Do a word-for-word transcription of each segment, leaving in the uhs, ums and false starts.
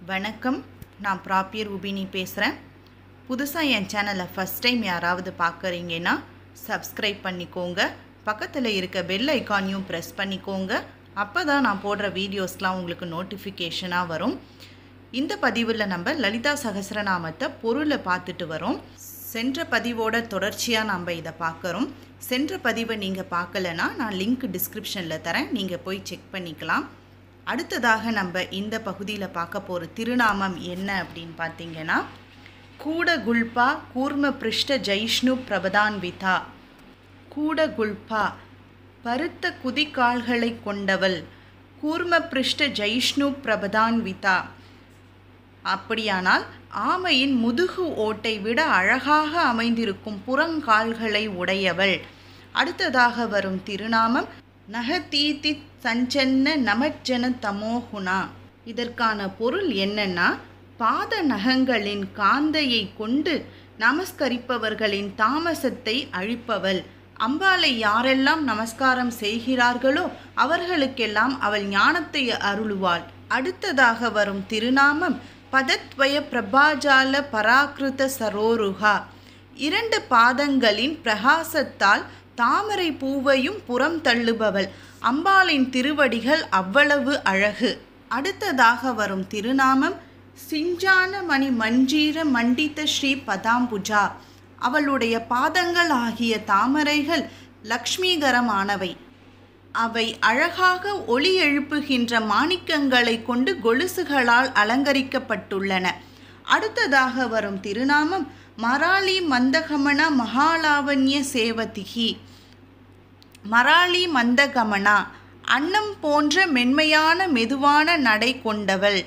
வணக்கம், நான் ப்ராப்பிய ரூபினி பேசுகிறேன். புதுசாக என் சேனலை ஃபஸ்ட் டைம் யாராவது பார்க்குறீங்கன்னா சப்ஸ்கிரைப் பண்ணிக்கோங்க. பக்கத்தில் இருக்க பெல் ஐக்கானையும் ப்ரெஸ் பண்ணிக்கோங்க. அப்போ தான் நான் போடுற வீடியோஸ்லாம் உங்களுக்கு நோட்டிஃபிகேஷனாக வரும். இந்த பதிவில் நம்ம லலிதா சகஸ்ரநாமத்தை பொருளை பார்த்துட்டு வரோம். சென்ற பதிவோட தொடர்ச்சியாக நம்ம இதை பார்க்குறோம். சென்ற பதிவை நீங்கள் பார்க்கலன்னா நான் லிங்க் டிஸ்கிரிப்ஷனில் தரேன், நீங்கள் போய் செக் பண்ணிக்கலாம். அடுத்ததாக நம்ம இந்த பகுதியில் பார்க்க போகிற திருநாமம் என்ன அப்படின்னு பார்த்தீங்கன்னா, கூடகுல்பா கூர்ம பிருஷ்ட ஜெயிஷ்ணு பிரபதான்விதா. கூடகுல்பா பருத்த குதிகால்களை கொண்டவள், கூர்ம பிருஷ்ட ஜெயிஷ்ணு பிரபதான்விதா. அப்படியானால் ஆமையின் முதுகு ஓட்டை விட அழகாக அமைந்திருக்கும் புறங்கால்களை உடையவள். அடுத்ததாக வரும் திருநாமம் நகதீதி சஞ்சன்ன நமஜன தமோகுணா. இதற்கான பொருள் என்னன்னா, பாத நகங்களின் காந்தையை கொண்டு நமஸ்கரிப்பவர்களின் தாமசத்தை அழிப்பவள். அம்பாளை யாரெல்லாம் நமஸ்காரம் செய்கிறார்களோ அவர்களுக்கெல்லாம் அவள் ஞானத்தை அருளுவாள். அடுத்ததாக வரும் திருநாமம் பதத்வய பிரபாஜால பராக்கிருத சரோருகா. இரண்டு பாதங்களின் பிரகாசத்தால் தாமரை பூவையும் புறம் தள்ளுபவள். அம்பாளின் திருவடிகள் அவ்வளவு அழகு. அடுத்ததாக வரும் திருநாமம் சிஞ்சான மணி மஞ்சீர மண்டித ஸ்ரீ பதாம்புஜா. அவளுடைய பாதங்கள் ஆகிய தாமரைகள் லக்ஷ்மீகரமானவை. அவை அழகாக ஒளி எழுப்புகின்ற மாணிக்கங்களை கொண்டு கொலுசுகளால் அலங்கரிக்கப்பட்டுள்ளன. அடுத்ததாக வரும் திருநாமம் மராளி மந்தகமன மகாலாவண்ய சேவதிகி. மராளி மந்தகமனா அன்னம் போன்ற மென்மையான மெதுவான நடை கொண்டவள்.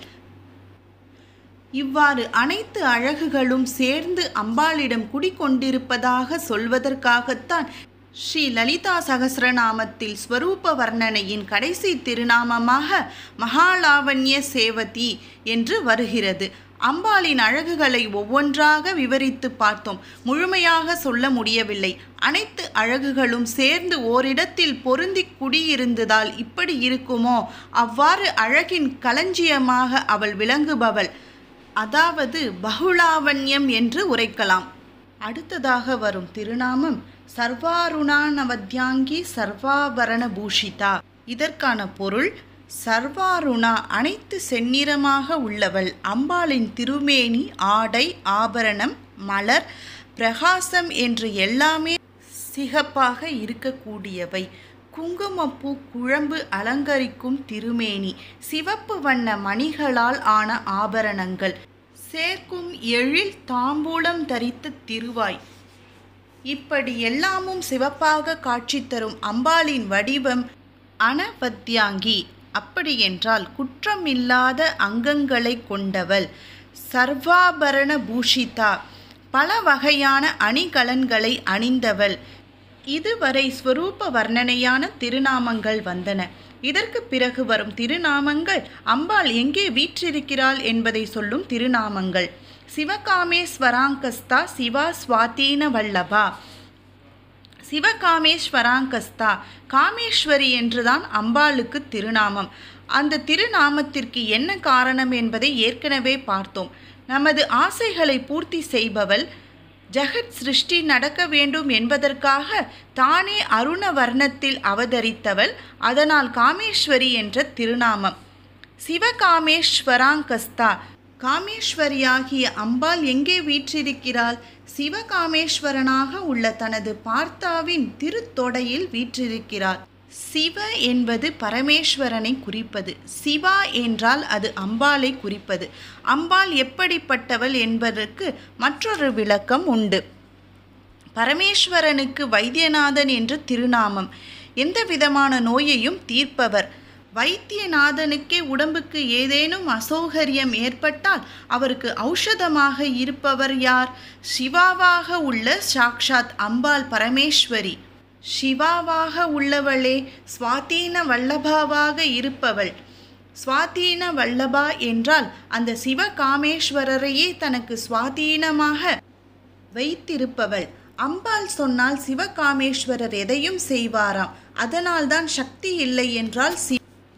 இவ்வாறு அனைத்து அழகுகளும் சேர்ந்து அம்பாளிடம் குடிக்கொண்டிருப்பதாக சொல்வதற்காகத்தான் ஸ்ரீ லலிதா சகஸ்ரநாமத்தில் ஸ்வரூப வர்ணனையின் கடைசி திருநாமமாக மகாலாவண்ய சேவதி என்று வருகிறது. அம்பாளின் அழகுகளை ஒவ்வொன்றாக விவரித்து பார்த்தோம். முழுமையாக சொல்ல முடியவில்லை. அனைத்து அழகுகளும் சேர்ந்து ஓரிடத்தில் பொருந்தி குடியிருந்ததால் இப்படி இருக்குமோ, அவ்வாறு அழகின் களஞ்சியமாக அவள் விளங்குபவள், அதாவது பகுலாவண்யம் என்று உரைக்கலாம். அடுத்ததாக வரும் திருநாமம் சர்வாருணானவத்யாங்கி சர்வாபரண பூஷிதா. இதற்கான பொருள் சர்வாருணா அனைத்து செந்நிறமாக உள்ளவள். அம்பாளின் திருமேனி, ஆடை, ஆபரணம், மலர், பிரகாசம் என்று எல்லாமே சிகப்பாக இருக்கக்கூடியவை. குங்குமப்பூ குழம்பு அலங்கரிக்கும் திருமேனி, சிவப்பு வண்ண மணிகளால் ஆன ஆபரணங்கள், சேர்க்கும் எழில் தாம்பூலம் தரித்த திருவாய், இப்படி எல்லாமும் சிவப்பாக காட்சி தரும் அம்பாளின் வடிவம் அனவத்யாங்கி. அப்படியென்றால் குற்றமில்லாத அங்கங்களை கொண்டவள். சர்வாபரண பூஷிதா பல வகையான அணிகலன்களை அணிந்தவள். இதுவரை ஸ்வரூப வர்ணனையான திருநாமங்கள் வந்தன. இதற்கு பிறகு வரும் திருநாமங்கள் அம்பாள் எங்கே வீற்றிருக்கிறாள் என்பதை சொல்லும் திருநாமங்கள். சிவகாமேஸ்வராங்கஸ்தா சிவா ஸ்வாதீன வல்லபா. சிவகாமேஸ்வராங்கஸ்தா காமேஸ்வரி என்றுதான் அம்பாளுக்கு திருநாமம். அந்த திருநாமத்திற்கு என்ன காரணம் என்பதை ஏற்கனவே பார்த்தோம். நமது ஆசைகளை பூர்த்தி செய்பவள். ஜெகத் சிருஷ்டி நடக்க வேண்டும் என்பதற்காக தானே அருண வர்ணத்தில் அவதரித்தவள். அதனால் காமேஸ்வரி என்ற திருநாமம். சிவகாமேஸ்வராங்கஸ்தா காமேஸ்வரியாகிய அம்பாள் எங்கே வீற்றிருக்கிறாள்? சிவகாமேஸ்வரனாக உள்ள தனது பார்த்தாவின் திருத்தொடையில் வீற்றிருக்கிறாள். சிவ என்பது பரமேஸ்வரனை குறிப்பது. சிவா என்றால் அது அம்பாளை குறிப்பது. அம்பாள் எப்படிப்பட்டவள் என்பதற்கு மற்றொரு விளக்கம் உண்டு. பரமேஸ்வரனுக்கு வைத்தியநாதன் என்று திருநாமம். எந்த விதமான நோயையும் தீர்ப்பவர். வைத்தியநாதனுக்கே உடம்புக்கு ஏதேனும் அசௌகரியம் ஏற்பட்டால் அவருக்கு ஔஷதமாக இருப்பவர் யார்? சிவாவாக உள்ள சாக்ஷாத் அம்பாள் பரமேஸ்வரி. சிவாவாக உள்ளவளே ஸ்வாதீன வல்லபாவாக இருப்பவள். ஸ்வாதீன வல்லபா என்றால் அந்த சிவகாமேஸ்வரரையே தனக்கு சுவாதீனமாக வைத்திருப்பவள். அம்பாள் சொன்னால் சிவகாமேஸ்வரர் எதையும் செய்வாராம். அதனால்தான் சக்தி இல்லை என்றால் சி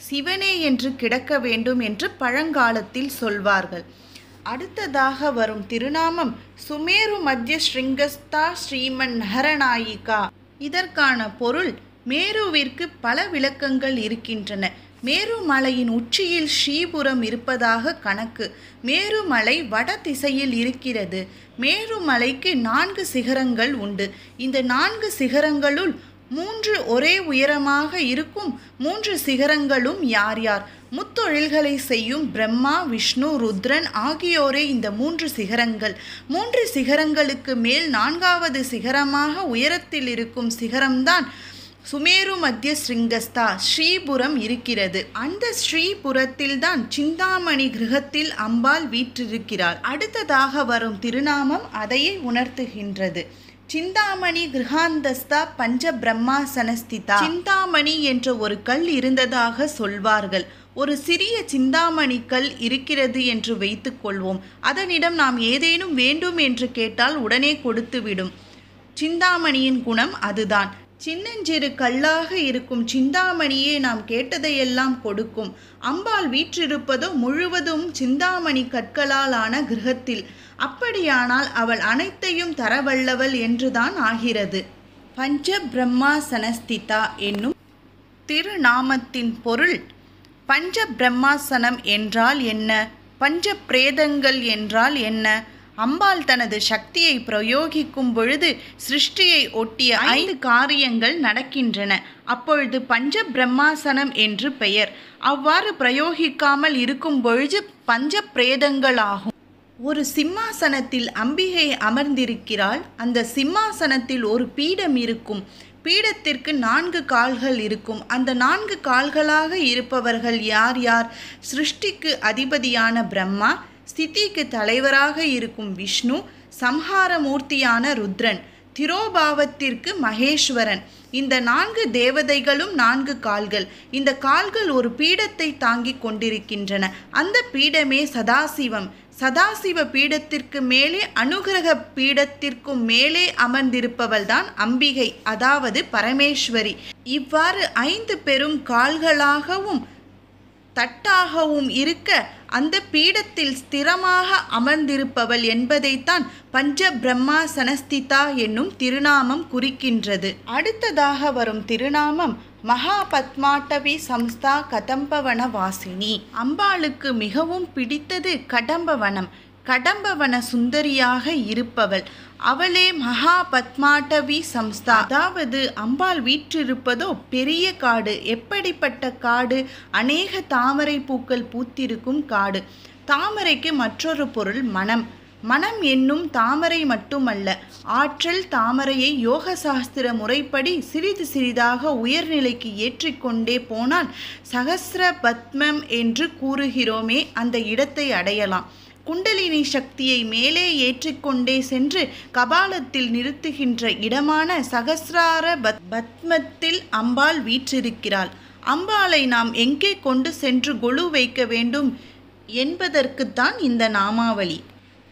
சிவனே என்று கிடக்க வேண்டும் என்று பழங்காலத்தில் சொல்வார்கள். அடுத்ததாக வரும் திருநாமம் சுமேரு மத்திய ஸ்ருங்கஸ்தா ஸ்ரீமன் நகரநாயிகா. இதற்கான பொருள் மேருவிற்கு பல விளக்கங்கள் இருக்கின்றன. மேருமலையின் உச்சியில் ஸ்ரீபுரம் இருப்பதாக கணக்கு. மேருமலை வட திசையில் இருக்கிறது. மேருமலைக்கு நான்கு சிகரங்கள் உண்டு. இந்த நான்கு சிகரங்களுள் மூன்று ஒரே உயரமாக இருக்கும். மூன்று சிகரங்களும் யார் யார்? முத்தொழில்களை செய்யும் பிரம்மா, விஷ்ணு, ருத்ரன் ஆகியோரே இந்த மூன்று சிகரங்கள். மூன்று சிகரங்களுக்கு மேல் நான்காவது சிகரமாக உயரத்தில் இருக்கும் சிகரம்தான் சுமேரு மத்திய ஸ்ருங்கஸ்தா ஸ்ரீபுரம் இருக்கிறது. அந்த ஸ்ரீபுரத்தில்தான் சிந்தாமணி கிரகத்தில் அம்பாள் வீற்றிருக்கிறாள். அடுத்ததாக வரும் திருநாமம் அதையே உணர்த்துகின்றது. சிந்தாமணி கிரகாந்தஸ்தா பஞ்ச பிரம்மாசனஸ்திதா. சிந்தாமணி என்ற ஒரு கல் இருந்ததாக சொல்வார்கள். ஒரு சிறிய சிந்தாமணி கல் இருக்கிறது என்று வைத்துக் கொள்வோம். அதனிடம் நாம் ஏதேனும் வேண்டும் என்று கேட்டால் உடனே கொடுத்துவிடும். சிந்தாமணியின் குணம் அதுதான். சின்னஞ்சிறு கல்லாக இருக்கும் சிந்தாமணியே நாம் கேட்டதையெல்லாம் கொடுக்கும். அம்பாள் வீற்றிருப்பதோ முழுவதும் சிந்தாமணி கற்களால் ஆன கிரகத்தில். அப்படியானால் அவள் அனைத்தையும் தரவல்லவள் என்றுதான் ஆகிறது. பஞ்ச பிரம்மாசனஸ்திதா என்னும் திருநாமத்தின் பொருள். பஞ்ச பிரம்மாசனம் என்றால் என்ன? பஞ்ச பிரேதங்கள் என்றால் என்ன? அம்பாள் தனது சக்தியை பிரயோகிக்கும் பொழுது சிருஷ்டியை ஒட்டிய ஐந்து காரியங்கள் நடக்கின்றன. அப்பொழுது பஞ்ச பிரம்மாசனம் என்று பெயர். அவ்வாறு பிரயோகிக்காமல் இருக்கும் பொழுது பஞ்ச பிரேதங்களாகும். ஒரு சிம்மாசனத்தில் அம்பிகை அமர்ந்திருக்கிறாள். அந்த சிம்மாசனத்தில் ஒரு பீடம் இருக்கும். பீடத்திற்கு நான்கு கால்கள் இருக்கும். அந்த நான்கு கால்களாக இருப்பவர்கள் யார் யார்? சிருஷ்டிக்கு அதிபதியான பிரம்மா, ஸ்திதிக்கு தலைவராக இருக்கும் விஷ்ணு, சம்ஹாரமூர்த்தியான ருத்ரன், திரோபாவத்திற்கு மகேஸ்வரன். இந்த நான்கு தேவதைகளும் நான்கு கால்கள். இந்த கால்கள் ஒரு பீடத்தை தாங்கிக் கொண்டிருக்கின்றன. அந்த பீடமே சதாசிவம். சதாசிவ பீடத்திற்கு மேலே அனுகிரக பீடத்திற்கும் மேலே அமர்ந்திருப்பவள்தான் அம்பிகை, அதாவது பரமேஸ்வரி. இவ்வாறு ஐந்து பெரும் கால்களாகவும் தட்டாகவும் இருக்க அந்த பீடத்தில் ஸ்திரமாக அமர்ந்திருப்பவள் என்பதைத்தான் பஞ்ச பிரம்மாசனஸ்திதா என்னும் திருநாமம் குறிக்கின்றது. அடுத்ததாக வரும் திருநாமம் மகாபத்மாட்டவி சம்ஸ்தா கடம்பவன வாசினி. அம்பாளுக்கு மிகவும் பிடித்தது கடம்பவனம். கடம்பவன சுந்தரியாக இருப்பவள் அவளே மகாபத்மாட்டவி சம்ஸ்தா. அதாவது அம்பாள் வீற்றிருப்பதோ பெரிய காடு. எப்படிப்பட்ட காடு? அநேக தாமரை பூக்கள் பூத்திருக்கும் காடு. தாமரைக்கு மற்றொரு பொருள் மனம். மனம் என்னும் தாமரை மட்டுமல்ல, ஆற்றல் தாமரையை யோக சாஸ்திர முறைப்படி சிறிது சிறிதாக உயர்நிலைக்கு ஏற்றிக்கொண்டே போனால் சகஸ்ர பத்மம் என்று கூறுகிறோமே, அந்த இடத்தை அடையலாம். குண்டலினி சக்தியை மேலே ஏற்றிக்கொண்டே சென்று கபாலத்தில் நிறுத்துகின்ற இடமான சகஸ்ரார பத் பத்மத்தில் அம்பாள் வீற்றிருக்கிறாள். அம்பாளை நாம் எங்கே கொண்டு சென்று கொலு வைக்க வேண்டும் என்பதற்குத்தான் இந்த நாமாவளி.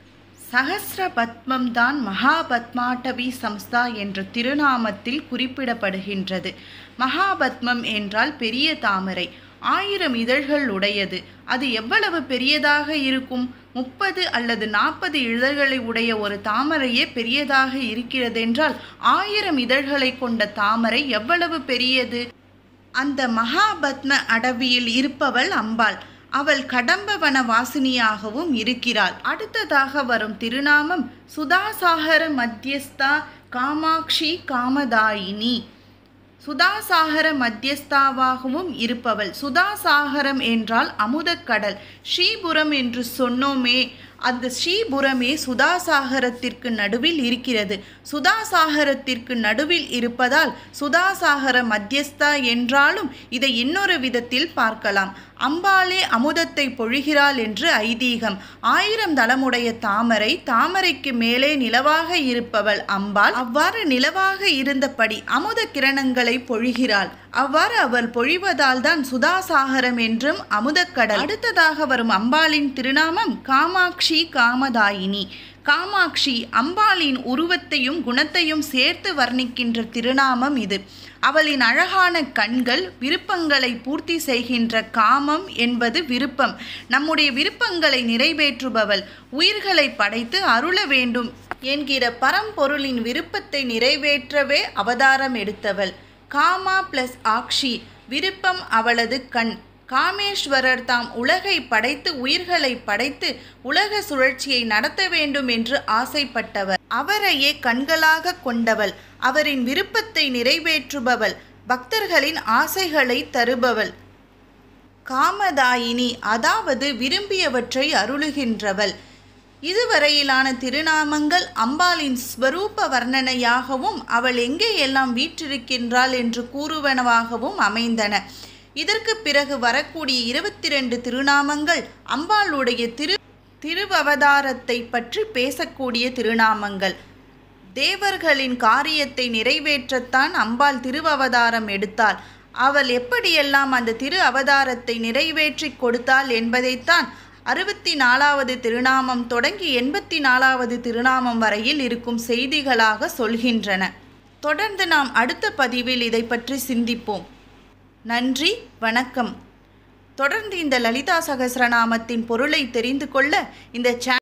சகஸ்ர பத்மம் தான் மகாபத்மாட்டவி சம்ஸ்தா என்ற திருநாமத்தில் குறிப்பிடப்படுகின்றது. மகாபத்மம் என்றால் பெரிய தாமரை. ஆயிரம் இதழ்கள் உடையது. அது எவ்வளவு பெரியதாக இருக்கும்? முப்பது அல்லது நாற்பது இதழ்களை உடைய ஒரு தாமரையே பெரியதாக இருக்கிறதென்றால் ஆயிரம் இதழ்களை கொண்ட தாமரை எவ்வளவு பெரியது? அந்த மகாபத்ம அடவியில் இருப்பவள் அம்பாள். அவள் கடம்பவன வாசினியாகவும் இருக்கிறாள். அடுத்ததாக வரும் திருநாமம் சுதாசாகர மத்தியஸ்தா காமாட்சி காமதாயினி. சுதாசாகர மத்தியஸ்தாவாகவும் இருப்பவள். சுதாசாகரம் என்றால் அமுதக்கடல். ஸ்ரீபுரம் என்று சொன்னோமே, அந்த ஸ்ரீபுரமே சுதாசாகரத்திற்கு நடுவில் இருக்கிறது. சுதாசாகரத்திற்கு நடுவில் இருப்பதால் சுதாசாகர மத்தியஸ்தா என்றாலும் இதை இன்னொரு விதத்தில் பார்க்கலாம். அம்பாளே அமுதத்தை பொழிகிறாள் என்று ஐதீகம். ஆயிரம் தளமுடைய தாமரை, தாமரைக்கு மேலே நிலவாக இருப்பவள் அம்பாள். அவ்வாறு நிலவாக இருந்தபடி அமுத கிரணங்களை பொழிகிறாள். அவ்வாறு அவள் பொழிவதால் தான் சுதாசாகரம் என்றும் அமுதக்கடல். அடுத்ததாக வரும் அம்பாளின் திருநாமம் காமாட்சி காமதாயினி. காமாட்சி அம்பாளின் உருவத்தையும் குணத்தையும் சேர்த்து வர்ணிக்கின்ற திருநாமம் இது. அவளின் அழகான கண்கள் விருப்பங்களை பூர்த்தி செய்கின்ற காமம் என்பது விருப்பம். நம்முடைய விருப்பங்களை நிறைவேற்றுபவள். உயிர்களை படைத்து அருள வேண்டும் என்கிற பரம்பொருளின் விருப்பத்தை நிறைவேற்றவே அவதாரம் எடுத்தவள். காமா பிளஸ் ஆக்ஷி, விருப்பம் அவளது கண். காமேஸ்வரர் தாம் உலகை படைத்து உயிர்களை படைத்து உலக சுழற்சியை நடத்த வேண்டும் என்று ஆசைப்பட்டவர். அவரையே கண்களாக கொண்டவள். அவரின் விருப்பத்தை நிறைவேற்றுபவள். பக்தர்களின் ஆசைகளை தருபவள். காமதாயினி, அதாவது விரும்பியவற்றை அருளுகின்றவள். இதுவரையிலான திருநாமங்கள் அம்பாளின் ஸ்வரூப வர்ணனையாகவும் அவள் எங்கே எல்லாம் வீற்றிருக்கின்றாள் என்று கூறுவனவாகவும் அமைந்தன. இதற்கு பிறகு வரக்கூடிய இருபத்தி ரெண்டு திருநாமங்கள் அம்பாளுடைய திரு திருவவதாரத்தை பற்றி பேசக்கூடிய திருநாமங்கள். தேவர்களின் காரியத்தை நிறைவேற்றத்தான் அம்பாள் திருவவதாரம் எடுத்தாள். அவள் எப்படியெல்லாம் அந்த திரு அவதாரத்தை நிறைவேற்றி கொடுத்தாள் என்பதைத்தான் அறுபத்தி நாலாவது திருநாமம் தொடங்கி எண்பத்தி நாலாவது திருநாமம் வரையில் இருக்கும் செய்திகளாக சொல்கின்றன. தொடர்ந்து நாம் அடுத்த பதிவில் இதை பற்றி சிந்திப்போம். நன்றி, வணக்கம். தொடர்ந்து இந்த லலிதா சகஸ்ரநாமத்தின் பொருளை தெரிந்து கொள்ள இந்த சேனல்